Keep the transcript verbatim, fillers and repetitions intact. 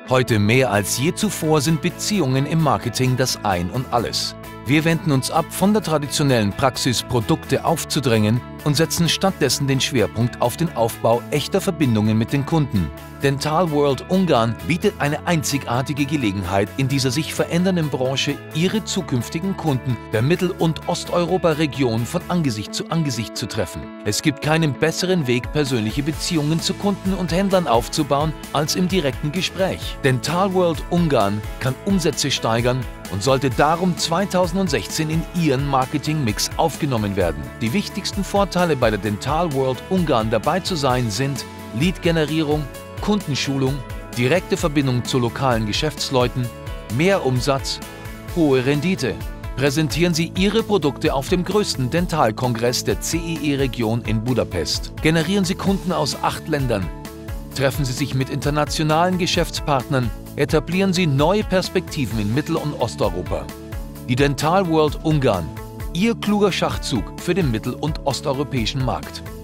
Heute mehr als je zuvor sind Beziehungen im Marketing das Ein und Alles. Wir wenden uns ab von der traditionellen Praxis, Produkte aufzudrängen und setzen stattdessen den Schwerpunkt auf den Aufbau echter Verbindungen mit den Kunden. Dental World Ungarn bietet eine einzigartige Gelegenheit, in dieser sich verändernden Branche Ihre zukünftigen Kunden der Mittel- und Osteuropa-Region von Angesicht zu Angesicht zu treffen. Es gibt keinen besseren Weg, persönliche Beziehungen zu Kunden und Händlern aufzubauen, als im direkten Gespräch. Dental World Ungarn kann Umsätze steigern und sollte darum zweitausendsechzehn in Ihren Marketingmix aufgenommen werden. Die wichtigsten Vorteile bei der Dental World Ungarn dabei zu sein sind Lead-Generierung, Kundenschulung, direkte Verbindung zu lokalen Geschäftsleuten, mehr Umsatz, hohe Rendite. Präsentieren Sie Ihre Produkte auf dem größten Dentalkongress der C E E-Region in Budapest. Generieren Sie Kunden aus acht Ländern. Treffen Sie sich mit internationalen Geschäftspartnern. Etablieren Sie neue Perspektiven in Mittel- und Osteuropa. Die Dental World Ungarn. Ihr kluger Schachzug für den mittel- und osteuropäischen Markt.